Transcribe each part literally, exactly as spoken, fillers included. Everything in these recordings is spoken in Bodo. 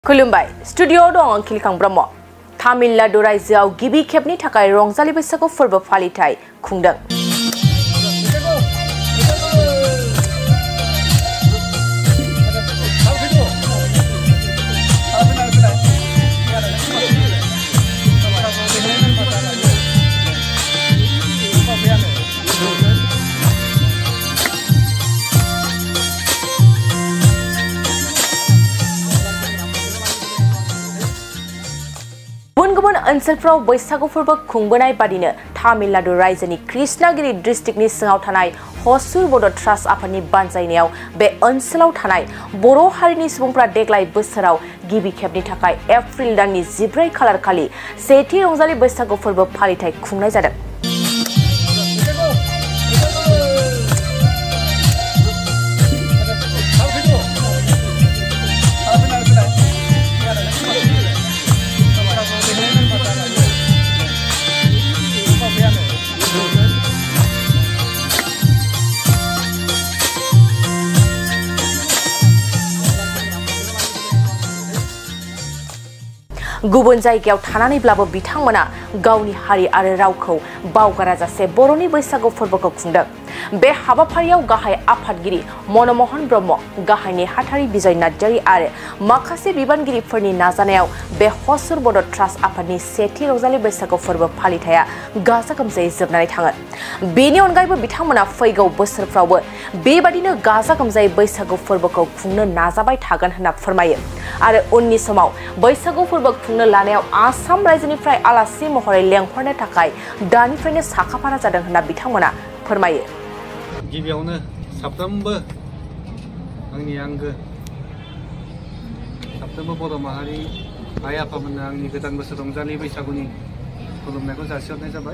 खुलुमबाय स्टुडियो दं आं खिलखां ब्रह्म तामिलनाडु रायजोआव गिबि खेबनि थाखाय रंजालि बैसागु फोरबो फालिथाय खुंदों। गुबुन ओनसोलफ्राव बैसागु फोरबो खुंबोनाय बादिनो तामिलनाडु रायजोनि कृष्णागिरि डिस्ट्रिक्टनि सिङाव थानाय हसुर बोडो ट्रास्ट आफादनि बानजायनायाव बे ओनसोलाव थानाय बर' हारिनि सुबुंफ्रा देग्लाय बोसोराव गिबि खेबनि थाखाय एप्रिल दाननि जिब्रै खालार खालि सेथि रंजालि बैसागु फोरबो फालिथाय खुंनाय जादों। गुबुन जायगायाव थानानैब्लाबो बिथांमोना गावनि हारि आरो रावखौ बावगाराजासे बर'नि बैसागु फोरबोखौ खुंदों। बे हाबाफारियाव गाहाय आफादगिरि मनमोहन ब्रह्म, गाहाय नेहाथारि बिजय नार्जारि आरो माखासे बिबानगिरिफोरनि नाजानायाव बे हसुर बोडो ट्रास्ट आफादनि सेथि रंजालि बैसागु फोरबो फालिथाया गाजा गोमजायै जोबनानै थाङो। बेनि अनगायैबो बिथांमोना फैगौ बोसोरफ्रावबो बेबादिनो गाजा गोमजायै बैसागु फोरबोखौ खुंनो नाजाबाय थागोन होनना फोरमायो आरो उननि समाव बैसागु फोरबो खुंनो लानायाव आसाम रायजोनिफ्राय आलासि महरै लेंहरनो थाखाय दानिफ्रायनो साखाफारा जादों होनना बिथांमोना फोरमायो। गिबियावनो साफ्रोमबो आंनि आंगो साफ्रोमबो बर' माहारि आइ आफामोननो आंनि गोदान बोसोर रंजालि बैसागुनि खुलुमनायखौ जासिहरनाय जाबाय।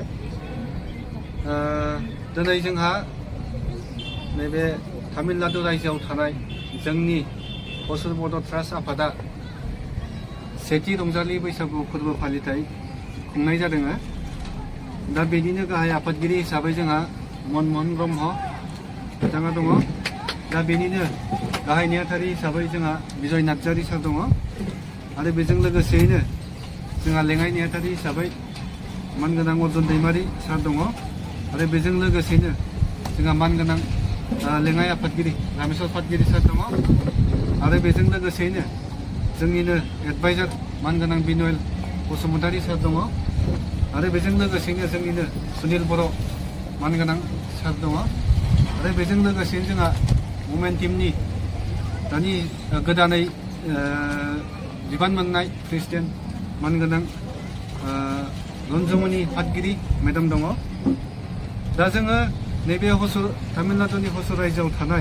दिनै जोंहा नैबे तामिलनाडु रायजोआव थानाय जोंनि हसुर बोडो ट्रास्ट आफादा सेथि रंजालि बैसागु फोरबो फालिथाय खुंनाय जादों। दा बेनिनो गाहाय आफादगिरि हिसाबै जोंहा मनमोहन ब्रह्म बिथाङा दङ। दा बेनिनो गाहाय नेहाथारि हिसाबै जोंहा बिजय नार्जारि सार दङ आरो बेजों लोगोसेयैनो जोंहा लेङाइ नेहाथारि हिसाबै मानगोनां अर्जुन दैमारि सार दङ आरो बेजों लोगोसेयैनो जोंहा मानगोनां लेङाइ आफादगिरि रामेश्वर आफादगिरि सार दङ आरो बेजों लोगोसेयैनो जोंनिनो एडभाइजार मानगोनां बिनय बसुमतारी सार दङ आरो बेजों लोगोसेयैनो जोंनिनो सुनिल बर' मानगोनां सार दङ आरो बेजों लोगोसेनो जोंहा वुमेन टीमनि दानि गोदानै बिबान मोननाय प्रेसिडेन्ट मानगोनां रन्जुमनि आफादगिरि मेडाम दङ। दा जोङो नैबे हसुर तामिलनाडुनि हसुर रायजोआव थानाय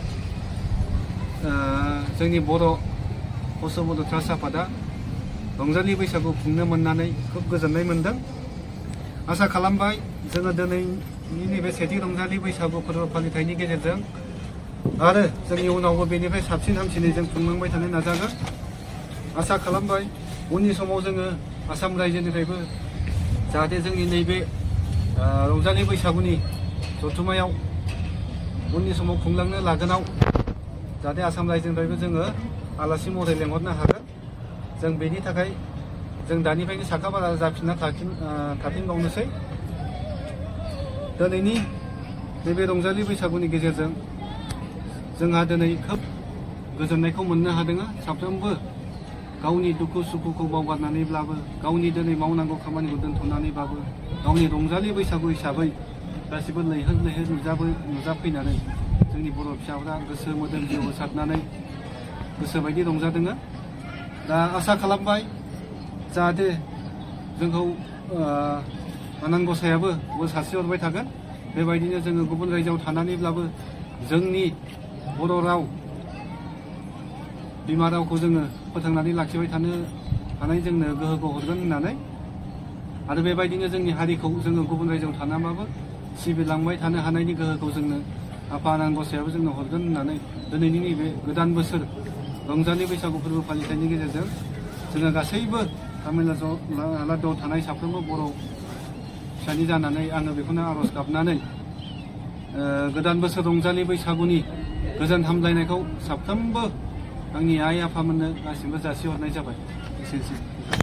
जोंनि बर' हसुर बोडो ट्रास्ट आफादा रंजालि बैसागु खुंनो मोननानै खोब गोजोननाय मोनदों। आसा खालामबाय जोङो दिनैनि नैबे सेथि रंजालि बैसागु फोरबो फालिथायनि गेजेरजों आरो जोंनि उनावबो बेनिफ्राय साबसिन हामसिनै जों खुंलांबाय थानो नाजागोन। आसा खालामबाय उननि समाव जोङो आसाम रायजोनिफ्रायबो जाहाथे जोंनि नैबे रंजालि बैसागुनि जथुमायाव उननि समाव खुंलांनो लागोनाव जाहाथे आसाम रायजोनिफ्रायबो जोङो आलासि महरै लेंहरनो हागोन। जों बेनि थाखाय जों दानिफ्रायनो साखाफारा जाफिनना थाफिनबावनोसै। दिनैनि नैबे रंजालि बैसागुनि गेजेरजों जोंहा दिनै खोब गोजोननायखौ मोननो हादों। साफ्रोमबो गावनि दुखु सुखुखौ बावगारनानैब्लाबो गावनि दिनै मावनांगौ खामानिखौ दोनथ'नानैब्लाबो गावनि रंजालि बैसागु हिसाबै गासिबो लैहोर लैहोर नुजाबो नुजाफैनानै जोंनि बर' फिसाफ्रा गोसो मोदोम जिउ होसारनानै गोसोबायदि रंजादों। दा आसा खालामबाय जाहाथे जोंखौ आनान गसायाबो बोर सारस्रिहरबाय थागोन। बेबायदिनो जोङो गुबुन रायजोआव थानानैब्लाबो जोंनि बर' राव बिमा रावखौ जोङो फोथांनानै लाखिबाय थानो हानाय जोंनो गोहोखौ हरगोन होननानै आरो बेबायदिनो जोंनि हारिखौ जोङो गुबुन रायजोआव थानानैब्लाबो सिबिलांबाय थानो हानायनि गोहोखौ जोंनो आफा आनान गसायाबो जोंनो हरगोन होननानै दिनैनि नैबे गोदान बोसोर रंजालि बैसागु फोरबो फालिथायनि गेजेरजों जोङो गासैबो तामिलनाडुआव थानाय साफ्रोमबो बर' फिसानि जानानै आङो बेखौनो आर'ज गाबनानै गोदान बोसोर रंजालि बैसागुनि गोजोन हामलायनायखौ साफ्रोमबो आंनि आइ आफामोननो गासिबो जासिहरनाय जाबाय एसेनोसै।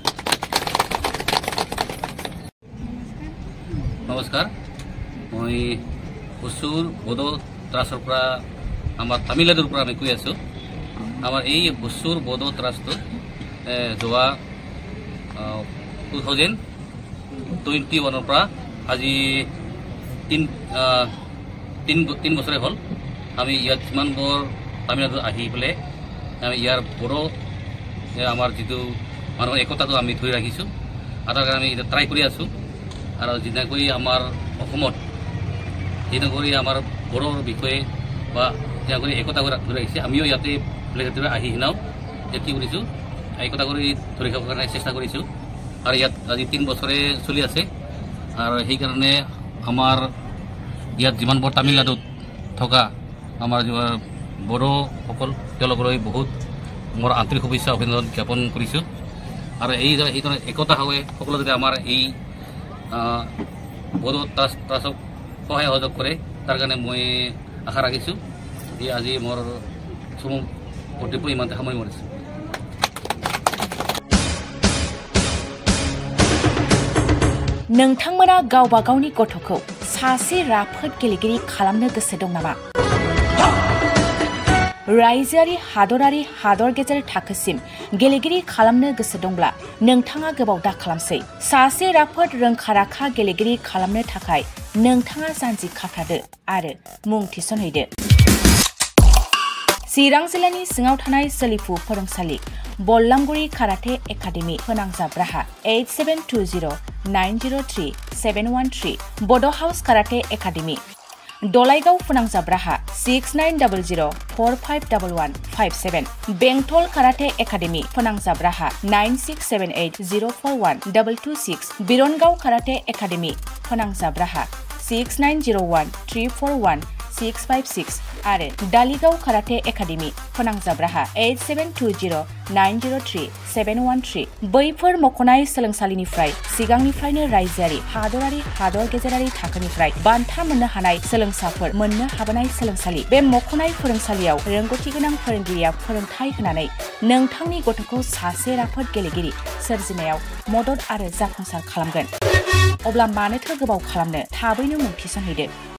नमस्कार, मैं हुसुर बोडो ट्रास्टर পৰা আমার তামিলনাডুর পৰা আমি কৈ আছো। আমার এই হুসুর বোডো ট্রাস্টটো যোৱা টু থাউজেণ্ড টুৱেণ্টি ওৱানৰ পৰা আজি তিন তিন তিন বছৰে হ'ল আমি ইয়াত যিমানবোৰ তামিলনাডু আহি পেলাই আমি ইয়াৰ বড়ো আমাৰ যিটো মানুহৰ একতাটো আমি ধৰি ৰাখিছোঁ আৰু তাৰ কাৰণে আমি এতিয়া ট্ৰাই কৰি আছোঁ। আৰু যেনেকৈ আমাৰ অসমত যেনেকৈ আমাৰ বড়োৰ বিষয়ে বা যেনেকৈ একতা ধৰি ৰাখিছে আমিও ইয়াতে বেলেগ আহি সিনাও ইয়াত কি কৰিছোঁ একতা কৰি ধৰি ৰাখিবৰ কাৰণে চেষ্টা কৰিছোঁ। আৰু ইয়াত আজি তিন বছৰে চলি আছে। আৰু সেইকাৰণে আমাৰ ইয়াত যিমানবোৰ তামিলনাডুত থকা আমাৰ বড়োসকল তেওঁলোকলৈ বহুত মোৰ আন্তৰিক শুভেচ্ছা অভিনন্দন জ্ঞাপন কৰিছোঁ। আৰু এই এইধৰণে একতা হৈ সকলো যাতে আমাৰ এই বড়ো ট্ৰাষ্টক সহায় সহযোগ কৰে তাৰ কাৰণে মই আশা ৰাখিছোঁ। এই আজি মোৰ চমু কৰ্তব্য ইমানতে সামৰি মৰিছোঁ। नोंथांमोना गावबा गावनि गथ'खौ सासे राफोद गेलेगिरि खालामनो गोसो दं नामा? रायजोआरि हादरारि हादर गेजेर थाखोसिम गेलेगिरि खालामनो गोसो दंब्ला नोंथाङा गोबाव दा खालामसै। सासे राफोद रोंखा-राखा गेलेगिरि खालामनो थाखाय नोंथाङा जानजि खाफ्रादो आरो मुं थिसनहैदो। चिरां जिल्लानि सिङाव थानाय सोलिफु फोरोंसालि बल्लामगुरि काराटे एकाडेमि फोनांजाब राहा eight seven two zero nine zero three seven one three बड' हाउस काराटे एकाडेमि दलाइगाव फोनांजाब राहा six nine zero zero four five one one five seven Bental karate academy फोनांजाब राहा nine six seven eight zero four one two two six Birnagaon karate academy फोनांजाब राहा six nine zero one three four one six five six आरो डालिगाव काराटे एकाडेमि फोनांजाब राहा eight seven two zero nine zero three seven one three बैफोर मख'नाय सोलोंसालिनिफ्राय सिगांनिफ्रायनो रायजोआरि हादरारि हादर गेजेरारि थाखोनिफ्राय बान्था मोननो हानाय सोलोंसाफोर मोननो हाबोनाय सोलोंसालि। बे मख'नाय फोरोंसालियाव रोंगौथि गोनां फोरोंगिरिया फोरोंथाय होनानै नोंथांनि गथ'खौ सासे राफोद गेलेगिरि सोरजिनायाव मदद आरो जाफुंसार खालामगोन। अब्ला मानोथो गोबाव खालामनो, थाबैनो मुं थिसनहैदो।